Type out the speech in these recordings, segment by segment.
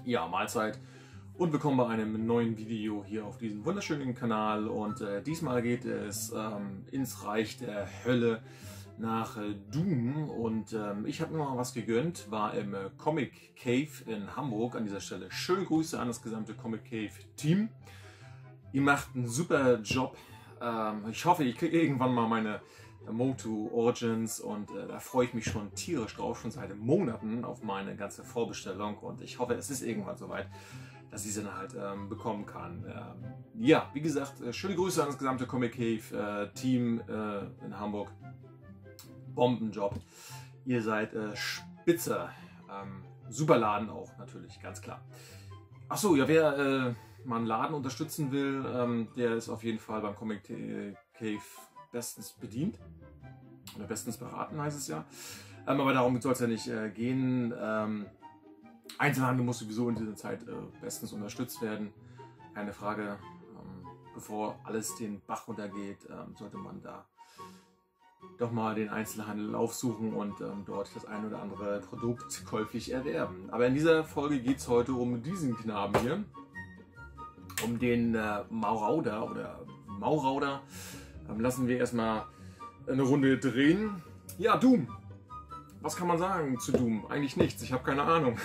Ja, Mahlzeit und willkommen bei einem neuen Video hier auf diesem wunderschönen Kanal. Und diesmal geht es ins Reich der Hölle nach Doom. Und ich habe mir mal was gegönnt, war im Comic Cave in Hamburg. An dieser Stelle schöne Grüße an das gesamte Comic Cave Team. Ihr macht einen super Job. Ich hoffe, ich kriege irgendwann mal meine Motu Origins und da freue ich mich schon tierisch drauf, schon seit Monaten auf meine ganze Vorbestellung, und ich hoffe, es ist irgendwann soweit, dass ich sie dann halt bekommen kann. Ja, wie gesagt, schöne Grüße an das gesamte Comic Cave Team in Hamburg. Bombenjob. Ihr seid spitze. Super Laden auch natürlich, ganz klar. Achso, ja, wer mal einen Laden unterstützen will, der ist auf jeden Fall beim Comic Cave bestens bedient. Oder bestens beraten, heißt es ja. Aber darum soll es ja nicht gehen. Einzelhandel muss sowieso in dieser Zeit bestens unterstützt werden. Keine Frage. Bevor alles den Bach runtergeht, sollte man da doch mal den Einzelhandel aufsuchen und dort das ein oder andere Produkt käuflich erwerben. Aber in dieser Folge geht es heute um diesen Knaben hier. Um den Maurauder oder Maurauder. Lassen wir erstmal eine Runde drehen. Ja, Doom. Was kann man sagen zu Doom? Eigentlich nichts, ich habe keine Ahnung.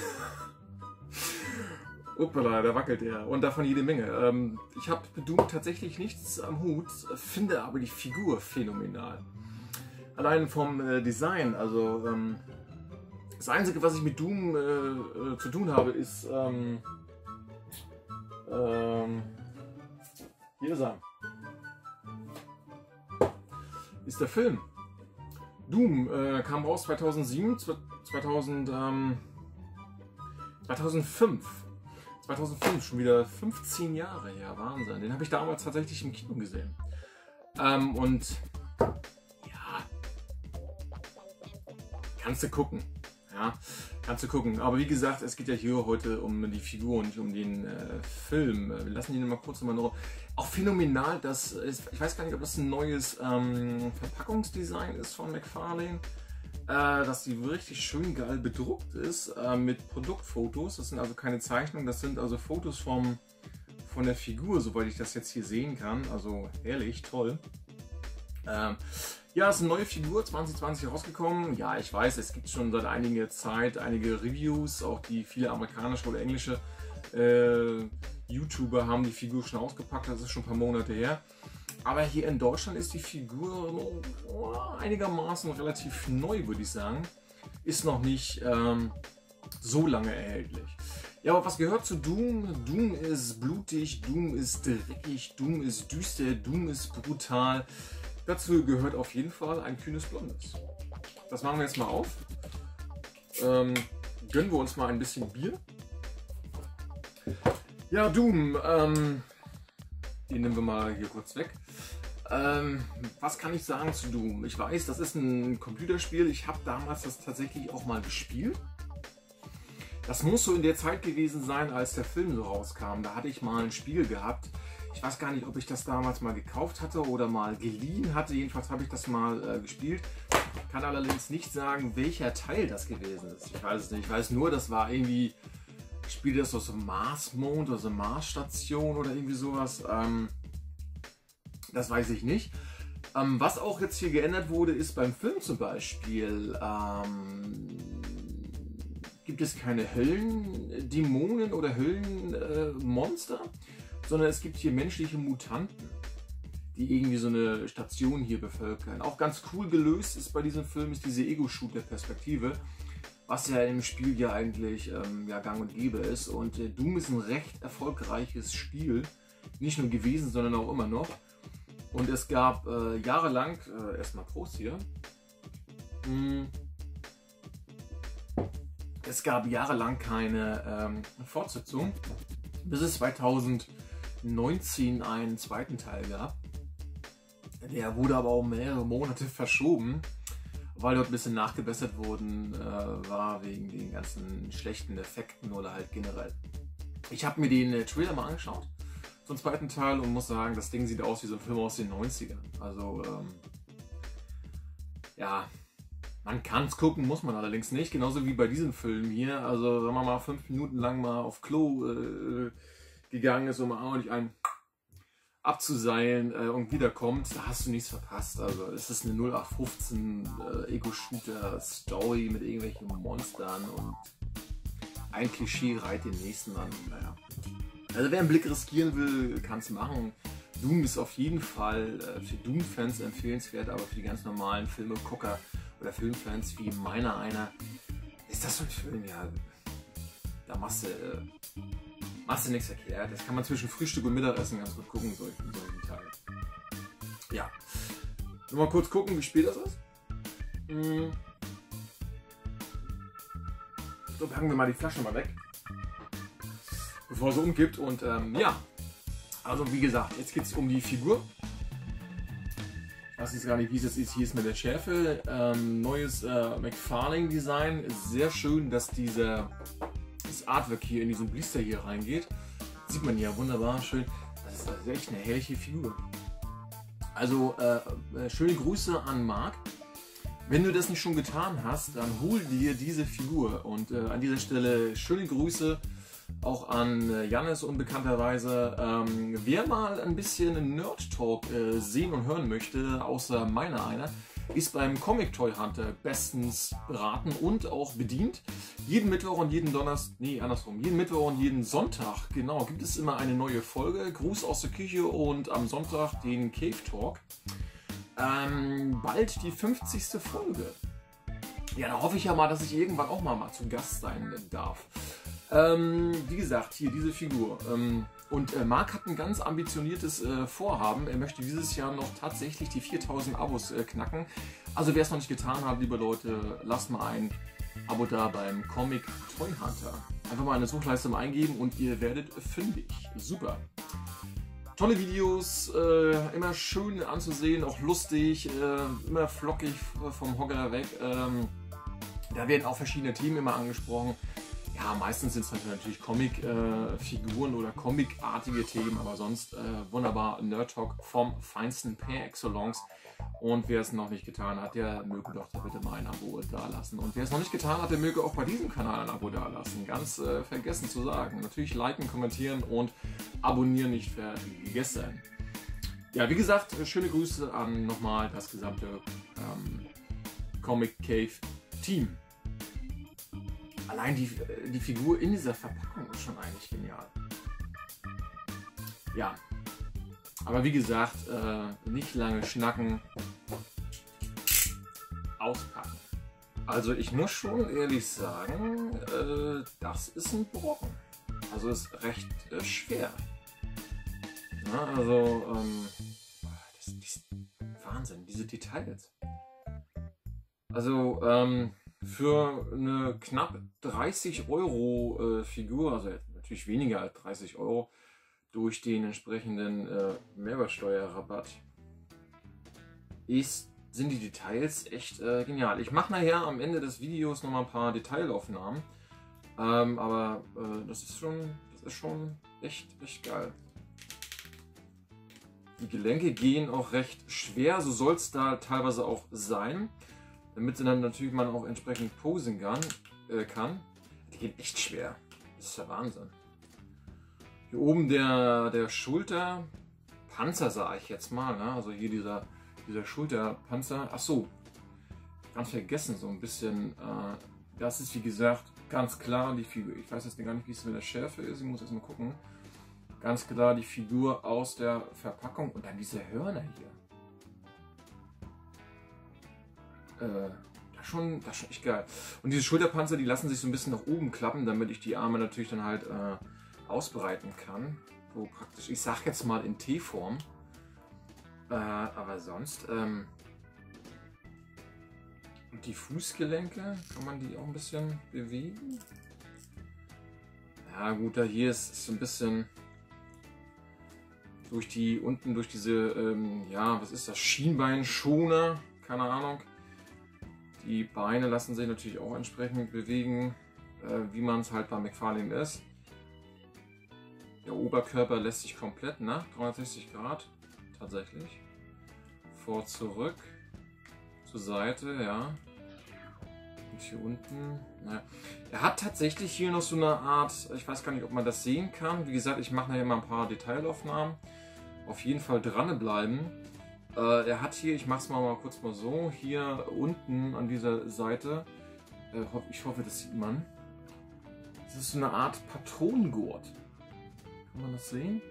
Uppala, da wackelt er. Und davon jede Menge. Ich habe mit Doom tatsächlich nichts am Hut, finde aber die Figur phänomenal. Allein vom Design, also das Einzige, was ich mit Doom zu tun habe, ist hier ist er. Ist der Film. Doom kam raus 2007, 2005. 2005, schon wieder 15 Jahre her, Wahnsinn. Den habe ich damals tatsächlich im Kino gesehen. Und ja, kannst du gucken. Ja, kannst du gucken. Aber wie gesagt, es geht ja hier heute um die Figur und nicht um den Film. Wir lassen ihn mal kurz nochmal noch. Auch phänomenal, dass ich weiß gar nicht, ob das ein neues Verpackungsdesign ist von McFarlane. Dass die richtig schön geil bedruckt ist mit Produktfotos. Das sind also keine Zeichnungen, das sind also Fotos von der Figur, soweit ich das jetzt hier sehen kann. Also herrlich, toll. Ja, es ist eine neue Figur, 2020 rausgekommen. Ja, ich weiß, es gibt schon seit einiger Zeit einige Reviews, auch die viele amerikanische oder englische YouTuber haben die Figur schon ausgepackt, das ist schon ein paar Monate her. Aber hier in Deutschland ist die Figur einigermaßen relativ neu, würde ich sagen. Ist noch nicht so lange erhältlich. Ja, aber was gehört zu Doom? Doom ist blutig, Doom ist dreckig, Doom ist düster, Doom ist brutal. Dazu gehört auf jeden Fall ein kühnes Blondes. Das machen wir jetzt mal auf. Gönnen wir uns mal ein bisschen Bier. Ja, Doom. Den nehmen wir mal hier kurz weg. Was kann ich sagen zu Doom? Ich weiß, das ist ein Computerspiel. Ich habe damals das tatsächlich auch mal gespielt. Das muss so in der Zeit gewesen sein, als der Film so rauskam. Da hatte ich mal ein Spiel gehabt. Ich weiß gar nicht, ob ich das damals mal gekauft hatte oder mal geliehen hatte. Jedenfalls habe ich das mal gespielt. Kann allerdings nicht sagen, welcher Teil das gewesen ist. Ich weiß es nicht. Ich weiß nur, das war irgendwie... Ich spiele das aus dem Marsmond oder so Marsstation oder irgendwie sowas. Das weiß ich nicht. Was auch jetzt hier geändert wurde, ist beim Film zum Beispiel, gibt es keine Höllendämonen oder Höllenmonster, sondern es gibt hier menschliche Mutanten, die irgendwie so eine Station hier bevölkern. Auch ganz cool gelöst ist bei diesem Film ist diese Ego-Shooter-Perspektive, was ja im Spiel ja eigentlich ja, gang und gäbe ist. Und Doom ist ein recht erfolgreiches Spiel, nicht nur gewesen, sondern auch immer noch. Und es gab jahrelang, erstmal Prost hier, es gab jahrelang keine Fortsetzung, bis es 2019 einen zweiten Teil gab. Der wurde aber auch mehrere Monate verschoben, weil dort ein bisschen nachgebessert worden war wegen den ganzen schlechten Effekten oder halt generell. Ich habe mir den Trailer mal angeschaut zum zweiten Teil und muss sagen, das Ding sieht aus wie so ein Film aus den 90ern. Also ja, Man kann es gucken, muss man allerdings nicht. Genauso wie bei diesem Film hier. Also wenn man mal 5 Minuten lang mal auf Klo gegangen ist, um ordentlich einen abzuseilen und wiederkommt, da hast du nichts verpasst. Also es ist eine 0815 Ego-Shooter-Story mit irgendwelchen Monstern und ein Klischee reiht den nächsten an. Naja. Also wer einen Blick riskieren will, kann es machen. Doom ist auf jeden Fall für Doom-Fans empfehlenswert, aber für die ganz normalen Filmegucker oder Filmfans wie meiner einer, ist das so ein Film, ja, da machst du nichts verkehrt. Das kann man zwischen Frühstück und Mittagessen ganz gut gucken, solchen Teil. Ja. Nur mal kurz gucken, wie spät das ist. So, packen wir mal die Flasche mal weg, bevor sie umkippt. Und ja, also wie gesagt, jetzt geht es um die Figur. Ich weiß jetzt gar nicht, wie es jetzt ist. Hier ist mit der Schärfe. Neues McFarlane-Design. Sehr schön, dass das Artwork hier in diesen Blister hier reingeht. Sieht man ja wunderbar, schön. Das ist echt eine herrliche Figur. Also schöne Grüße an Marc. Wenn du das nicht schon getan hast, dann hol dir diese Figur. Und an dieser Stelle schöne Grüße auch an Jannis unbekannterweise. Wer mal ein bisschen Nerd Talk sehen und hören möchte, außer meiner einer, ist beim Comic Toy Hunter bestens beraten und auch bedient. Jeden Mittwoch und jeden jeden Mittwoch und jeden Sonntag, genau, gibt es immer eine neue Folge. Gruß aus der Küche und am Sonntag den Cave Talk. Bald die 50. Folge. Ja, da hoffe ich ja mal, dass ich irgendwann auch mal zu Gast sein darf. Wie gesagt, hier diese Figur. Und Marc hat ein ganz ambitioniertes Vorhaben. Er möchte dieses Jahr noch tatsächlich die 4000 Abos knacken. Also wer es noch nicht getan hat, liebe Leute, lasst mal ein Abo da beim Comic Toy Hunter. Einfach mal eine Suchleiste mal eingeben und ihr werdet fündig. Super. Tolle Videos, immer schön anzusehen, auch lustig, immer flockig vom Hocker weg. Da werden auch verschiedene Themen immer angesprochen. Ja, meistens sind es natürlich Comic-Figuren oder Comic-artige Themen, aber sonst wunderbar Nerd Talk vom Feinsten per Excellence. Und wer es noch nicht getan hat, der möge doch da bitte mal ein Abo dalassen. Und wer es noch nicht getan hat, der möge auch bei diesem Kanal ein Abo dalassen. Ganz vergessen zu sagen. Natürlich liken, kommentieren und abonnieren nicht vergessen. Ja, wie gesagt, schöne Grüße an nochmal das gesamte Comic Cave Team. Allein die Figur in dieser Verpackung ist schon eigentlich genial. Ja, aber wie gesagt, nicht lange schnacken, auspacken. Also ich muss schon ehrlich sagen, das ist ein Brocken. Also ist recht schwer. Na, also, das ist Wahnsinn, diese Details. Also, für eine knapp 30 Euro Figur, also natürlich weniger als 30 Euro, durch den entsprechenden Mehrwertsteuerrabatt, sind die Details echt genial. Ich mache nachher am Ende des Videos nochmal ein paar Detailaufnahmen, aber das ist schon echt geil. Die Gelenke gehen auch recht schwer, so soll es da teilweise auch sein. Damit sie dann natürlich man auch entsprechend posen kann. Die gehen echt schwer. Das ist der Wahnsinn. Hier oben der Schulterpanzer, sage ich jetzt mal. Ne? Also hier dieser Schulterpanzer. Achso, ganz vergessen so ein bisschen. Das ist wie gesagt ganz klar die Figur. Ich weiß jetzt gar nicht, wie es mit der Schärfe ist. Ich muss erst mal gucken. Ganz klar die Figur aus der Verpackung. Und dann diese Hörner hier. Das ist schon echt geil. Und diese Schulterpanzer, die lassen sich so ein bisschen nach oben klappen, damit ich die Arme natürlich dann halt ausbreiten kann. So praktisch, ich sag jetzt mal in T-Form. Aber sonst, und die Fußgelenke, kann man die auch ein bisschen bewegen? Ja gut, da hier ist so ein bisschen durch diese, ja, was ist das, Schienbeinschoner, keine Ahnung. Die Beine lassen sich natürlich auch entsprechend bewegen, wie man es halt bei McFarlane ist. Der Oberkörper lässt sich komplett, ne? 360 Grad tatsächlich. Vor, zurück, zur Seite, ja. Und hier unten, naja. Er hat tatsächlich hier noch so eine Art, ich weiß gar nicht, ob man das sehen kann. Wie gesagt, ich mache nachher mal ein paar Detailaufnahmen. Auf jeden Fall dranbleiben. Er hat hier, ich mache es mal kurz mal so, hier unten an dieser Seite, ich hoffe, das sieht man. Das ist so eine Art Patronengurt. Kann man das sehen?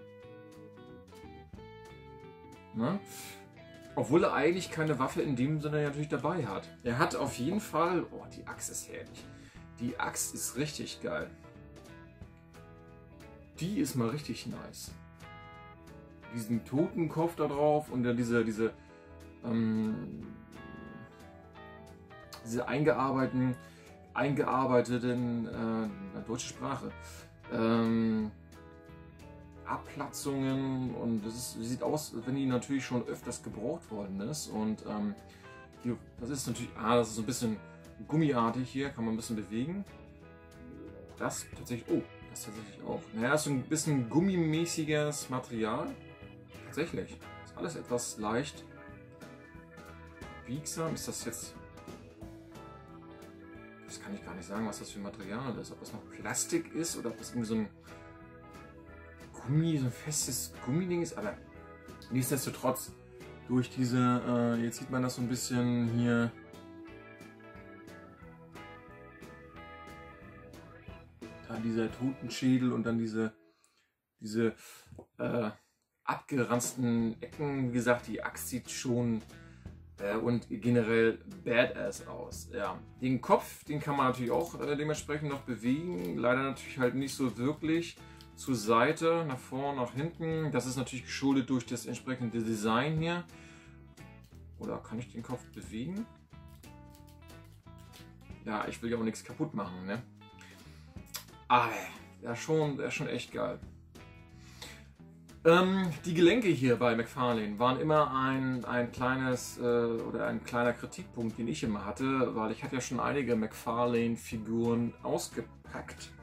Na? Obwohl er eigentlich keine Waffe in dem Sinne natürlich dabei hat. Er hat auf jeden Fall... Oh, die Axt ist herrlich. Die Axt ist richtig geil. Die ist mal richtig nice. Diesen Totenkopf da drauf und dann diese eingearbeiteten deutsche Sprache. Abplatzungen und das sieht aus, wenn die natürlich schon öfters gebraucht worden ist und hier, das ist natürlich, das ist so ein bisschen gummiartig hier, kann man ein bisschen bewegen. Das tatsächlich, oh, das tatsächlich auch. Naja, ist so ein bisschen gummimäßiges Material. Tatsächlich, ist alles etwas leicht biegsam. Ist das jetzt, das kann ich gar nicht sagen, was das für Material ist, ob das noch Plastik ist oder ob das irgendwie so ein Gummi, so ein festes Gummiding ist, aber nichtsdestotrotz durch diese, jetzt sieht man das so ein bisschen hier, da dieser Totenschädel und dann diese abgeranzten Ecken, wie gesagt, die Axt sieht schon und generell badass aus. Ja. Den Kopf, den kann man natürlich auch dementsprechend noch bewegen, leider natürlich halt nicht so wirklich. Zur Seite, nach vorne, nach hinten. Das ist natürlich geschuldet durch das entsprechende Design hier. Oder kann ich den Kopf bewegen? Ja, ich will ja auch nichts kaputt machen, ne? Aber der ist schon echt geil. Die Gelenke hier bei McFarlane waren immer ein kleines oder ein kleiner Kritikpunkt, den ich immer hatte, weil ich hatte ja schon einige McFarlane-Figuren ausgepackt.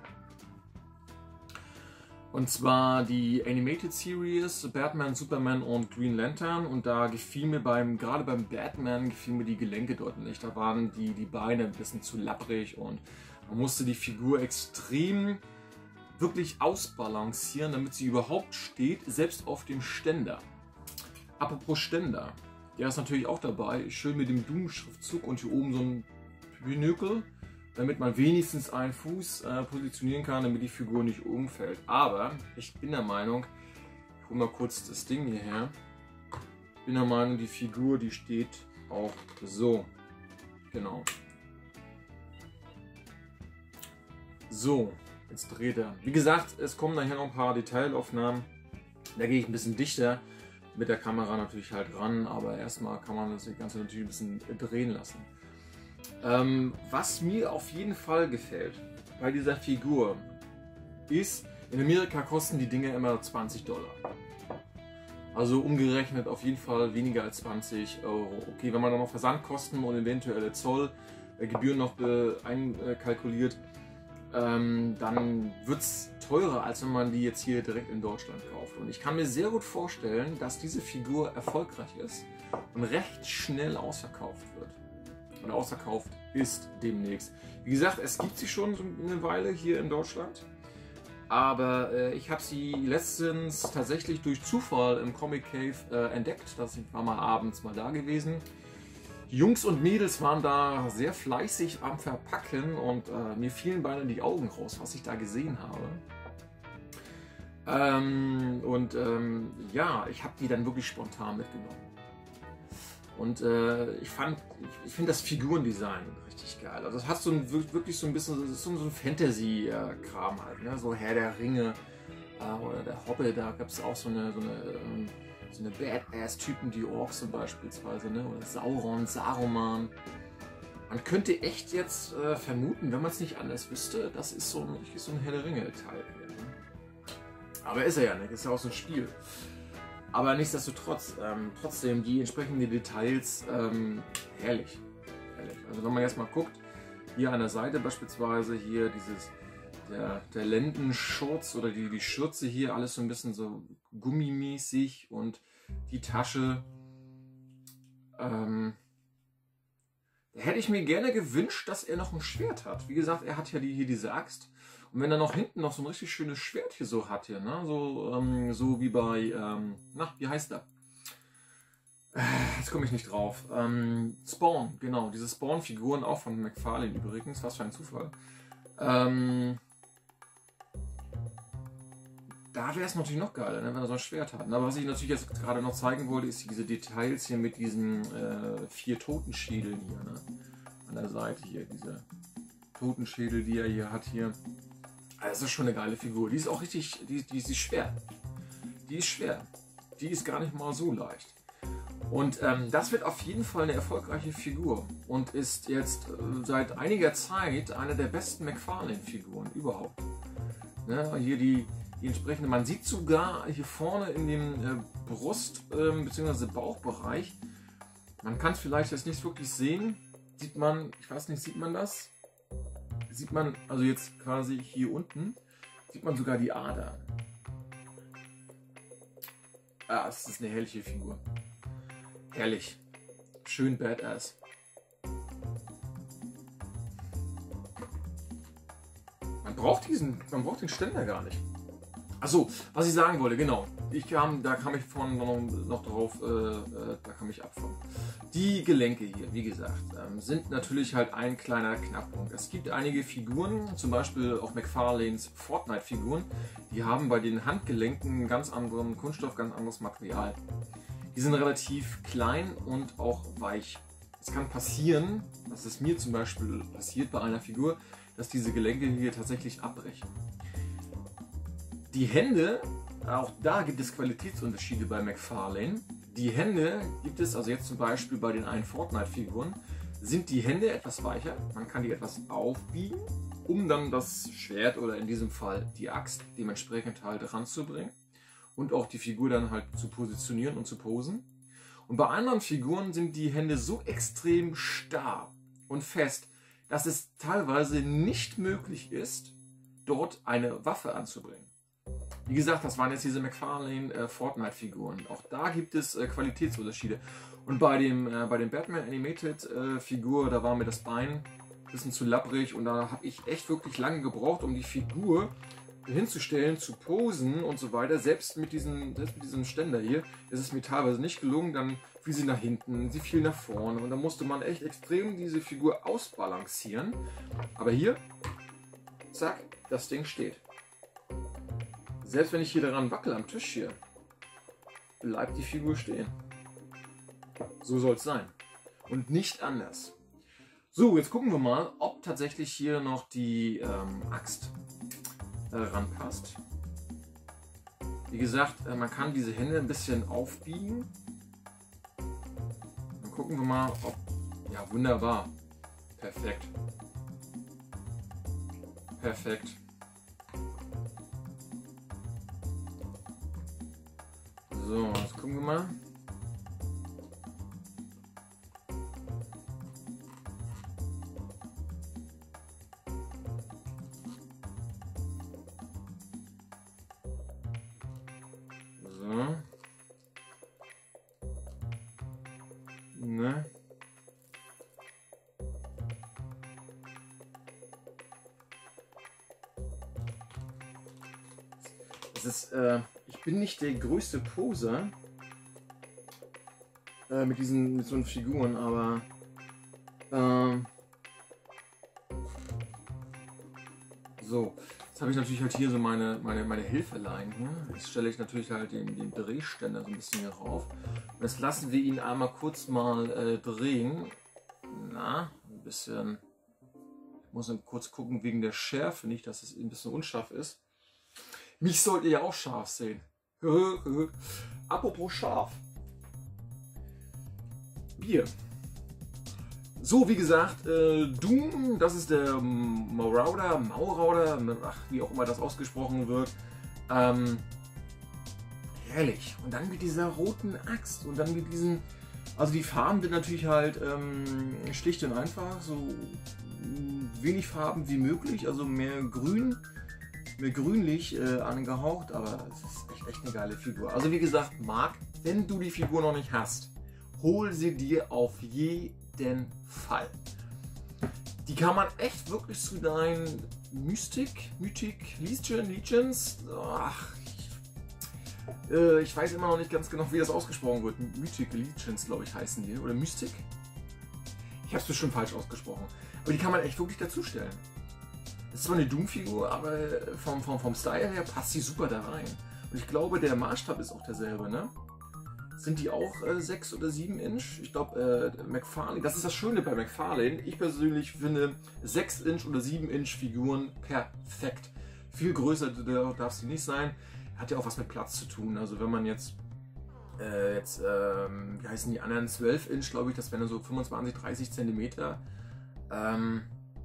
Und zwar die Animated Series, Batman, Superman und Green Lantern. Und da gefiel mir gerade beim Batman, gefielen mir die Gelenke dort nicht. Da waren die Beine ein bisschen zu lapprig und man musste die Figur extrem wirklich ausbalancieren, damit sie überhaupt steht, selbst auf dem Ständer. Apropos Ständer, der ist natürlich auch dabei, schön mit dem Doom-Schriftzug und hier oben so ein Pinökel, damit man wenigstens einen Fuß positionieren kann, damit die Figur nicht umfällt. Aber ich bin der Meinung, ich hole mal kurz das Ding hierher, ich bin der Meinung, die Figur, die steht auch so. Genau. So, jetzt dreht er. Wie gesagt, es kommen nachher noch ein paar Detailaufnahmen. Da gehe ich ein bisschen dichter mit der Kamera natürlich halt ran, aber erstmal kann man das Ganze natürlich ein bisschen drehen lassen. Was mir auf jeden Fall gefällt bei dieser Figur ist, in Amerika kosten die Dinge immer 20 $. Also umgerechnet auf jeden Fall weniger als 20 Euro. Okay, wenn man dann noch Versandkosten und eventuelle Zollgebühren noch einkalkuliert, dann wird es teurer, als wenn man die jetzt hier direkt in Deutschland kauft. Und ich kann mir sehr gut vorstellen, dass diese Figur erfolgreich ist und recht schnell ausverkauft wird. Oder ausverkauft ist demnächst. Wie gesagt, es gibt sie schon so eine Weile hier in Deutschland. Aber ich habe sie letztens tatsächlich durch Zufall im Comic Cave entdeckt. Das war mal abends mal da gewesen. Die Jungs und Mädels waren da sehr fleißig am Verpacken und mir fielen beinahe die Augen raus, was ich da gesehen habe. Ja, ich habe die dann wirklich spontan mitgenommen. Und ich finde das Figurendesign richtig geil. Also das hat so wirklich so ein bisschen, das ist so ein Fantasy-Kram halt, ne? So Herr der Ringe oder der Hobbit, da gab es auch so eine Badass-Typen, die Orks zum beispielsweise, ne? Oder Sauron, Saruman. Man könnte echt jetzt vermuten, wenn man es nicht anders wüsste, das ist so ein Herr der Ringe-Teil. Ne? Aber ist er ja nicht, ist ja auch so ein Spiel. Aber nichtsdestotrotz, trotzdem die entsprechenden Details, herrlich. Also wenn man jetzt mal guckt, hier an der Seite beispielsweise, hier der Lendenschurz oder die Schürze hier, alles so ein bisschen so gummimäßig und die Tasche, hätte ich mir gerne gewünscht, dass er noch ein Schwert hat. Wie gesagt, er hat ja hier diese Axt. Und wenn er noch hinten noch so ein richtig schönes Schwert hier so hat, hier, ne? So wie bei, na, wie heißt er? Jetzt komme ich nicht drauf. Spawn, genau. Diese Spawn-Figuren, auch von McFarlane übrigens. Was für ein Zufall. Da wäre es natürlich noch geiler, ne, wenn er so ein Schwert hat. Aber was ich natürlich jetzt gerade noch zeigen wollte, ist diese Details hier mit diesen 4 Totenschädeln hier. Ne? An der Seite hier, diese Totenschädel, die er hier hat hier. Also das ist schon eine geile Figur. Die ist auch richtig, die ist schwer. Die ist schwer. Die ist gar nicht mal so leicht. Und das wird auf jeden Fall eine erfolgreiche Figur. Und ist jetzt seit einiger Zeit eine der besten McFarlane-Figuren überhaupt. Ne? Hier die entsprechende, man sieht sogar hier vorne in dem Brust- bzw. Bauchbereich, man kann es vielleicht jetzt nicht wirklich sehen, sieht man, ich weiß nicht, sieht man das? Sieht man, also jetzt quasi hier unten, sieht man sogar die Ader. Ah, es ist eine herrliche Figur. Herrlich. Schön badass. Man braucht den Ständer gar nicht. Achso, was ich sagen wollte, genau. Da kam ich vorhin noch drauf, da kam ich ab von. Die Gelenke hier, wie gesagt, sind natürlich halt ein kleiner Knackpunkt. Es gibt einige Figuren, zum Beispiel auch McFarlanes Fortnite-Figuren, die haben bei den Handgelenken einen ganz anderen Kunststoff, ganz anderes Material. Die sind relativ klein und auch weich. Es kann passieren, dass es mir zum Beispiel passiert bei einer Figur, dass diese Gelenke hier tatsächlich abbrechen. Die Hände, auch da gibt es Qualitätsunterschiede bei McFarlane. Die Hände gibt es, also jetzt zum Beispiel bei den einen Fortnite-Figuren, sind die Hände etwas weicher. Man kann die etwas aufbiegen, um dann das Schwert oder in diesem Fall die Axt dementsprechend halt ranzubringen. Und auch die Figur dann halt zu positionieren und zu posen. Und bei anderen Figuren sind die Hände so extrem starr und fest, dass es teilweise nicht möglich ist, dort eine Waffe anzubringen. Wie gesagt, das waren jetzt diese McFarlane Fortnite-Figuren. Auch da gibt es Qualitätsunterschiede. Und bei dem Batman Animated Figur, da war mir das Bein ein bisschen zu labbrig und da habe ich echt wirklich lange gebraucht, um die Figur hinzustellen, zu posen und so weiter. Selbst mit diesem Ständer hier ist es mir teilweise nicht gelungen. Dann fiel sie nach hinten, sie fiel nach vorne und da musste man echt extrem diese Figur ausbalancieren. Aber hier, zack, das Ding steht. Selbst wenn ich hier daran wackel am Tisch hier, bleibt die Figur stehen. So soll es sein. Und nicht anders. So, jetzt gucken wir mal, ob tatsächlich hier noch die Axt ranpasst. Wie gesagt, man kann diese Hände ein bisschen aufbiegen. Dann gucken wir mal, ob... Ja, wunderbar. Perfekt. Perfekt. So, jetzt gucken wir mal. So. Ne? Es ist, ich bin nicht der größte Poser mit so einen Figuren, aber so, jetzt habe ich natürlich halt hier so meine Hilfelein. Ne? Jetzt stelle ich natürlich halt den Drehständer so ein bisschen hier rauf. Und jetzt lassen wir ihn einmal kurz mal drehen. Na, ein bisschen. Ich muss kurz gucken wegen der Schärfe, nicht, dass es ein bisschen unscharf ist. Mich sollt ihr ja auch scharf sehen. Apropos scharf. Hier. So, wie gesagt, Doom, das ist der Marauder, ach, wie auch immer das ausgesprochen wird. Herrlich. Und dann mit dieser roten Axt und dann mit diesen, also die Farben sind natürlich halt schlicht und einfach, so wenig Farben wie möglich, also mehr grün. Mir grünlich angehaucht, aber es ist echt eine geile Figur. Also wie gesagt, Marc, wenn du die Figur noch nicht hast, hol sie dir auf jeden jeden Fall. Die kann man echt wirklich zu deinen Mythic Legions, ach, ich weiß immer noch nicht ganz genau, wie das ausgesprochen wird. Mythic Legions, glaube ich, heißen die. Oder Mystic? Ich habe es bestimmt falsch ausgesprochen. Aber die kann man echt wirklich dazustellen. Das ist zwar eine Doom-Figur, aber vom Style her passt sie super da rein. Und ich glaube, der Maßstab ist auch derselbe, ne? Sind die auch 6 oder 7 Inch? Ich glaube, McFarlane, das ist das Schöne bei McFarlane. Ich persönlich finde 6 Inch oder 7 Inch Figuren perfekt. Viel größer darf sie nicht sein. Hat ja auch was mit Platz zu tun. Also wenn man jetzt, wie heißen die anderen, 12 Inch, glaube ich, das wären so 25, 30 Zentimeter. Den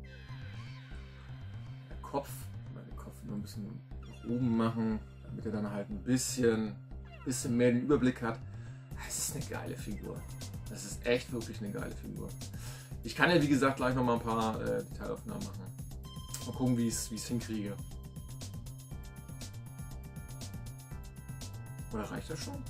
Kopf nur ein bisschen nach oben machen, damit er dann halt ein bisschen mehr den Überblick hat. Das ist eine geile Figur. Das ist echt wirklich eine geile Figur. Ich kann ja, wie gesagt, gleich noch mal ein paar Detailaufnahmen machen. Mal gucken, wie ich es hinkriege. Oder reicht das schon?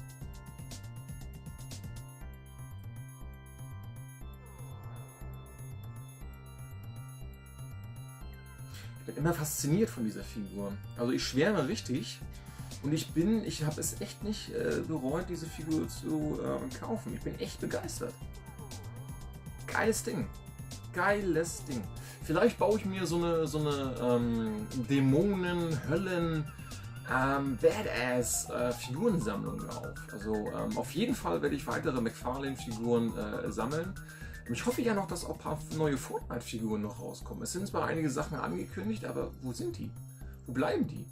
Ich bin immer fasziniert von dieser Figur. Also ich schwärme richtig. Und ich habe es echt nicht bereut, diese Figur zu kaufen. Ich bin echt begeistert. Geiles Ding. Geiles Ding. Vielleicht baue ich mir so eine Dämonen, Höllen, Badass Figurensammlung auf. Also auf jeden Fall werde ich weitere McFarlane-Figuren sammeln. Und ich hoffe ja noch, dass auch ein paar neue Fortnite-Figuren noch rauskommen. Es sind zwar einige Sachen angekündigt, aber wo sind die? Wo bleiben die?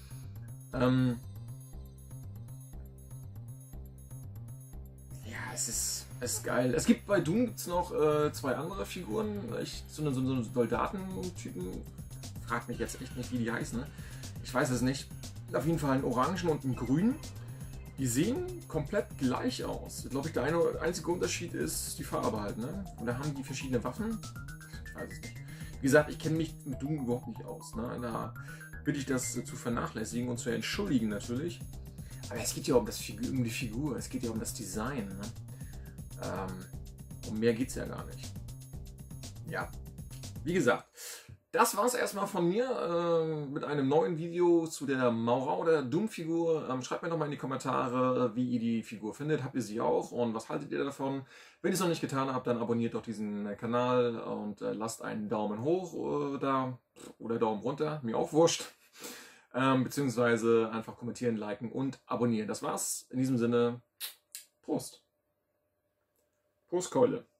Ja, es ist geil. Es gibt bei Doom noch 2 andere Figuren. So einen Soldatentypen. Frag mich jetzt echt nicht, wie die heißen. Ne? Ich weiß es nicht. Auf jeden Fall einen orangen und einen grünen. Die sehen komplett gleich aus. Ich glaube, der einzige Unterschied ist die Farbe halt. Ne? Und da haben die verschiedene Waffen. Ich weiß es nicht. Wie gesagt, ich kenne mich mit Doom überhaupt nicht aus. Ne? Da bitte ich das zu vernachlässigen und zu entschuldigen natürlich. Aber es geht ja um die Figur, es geht ja um das Design. Ne? Um mehr geht es ja gar nicht. Ja, wie gesagt, das war es erstmal von mir mit einem neuen Video zu der Maurau, der Doom-Figur. Schreibt mir doch mal in die Kommentare, wie ihr die Figur findet. Habt ihr sie auch und was haltet ihr davon? Wenn ihr es noch nicht getan habt, dann abonniert doch diesen Kanal und lasst einen Daumen hoch da oder Daumen runter, mir auch wurscht. Beziehungsweise einfach kommentieren, liken und abonnieren. Das war's. In diesem Sinne, Prost. Prost, Keule.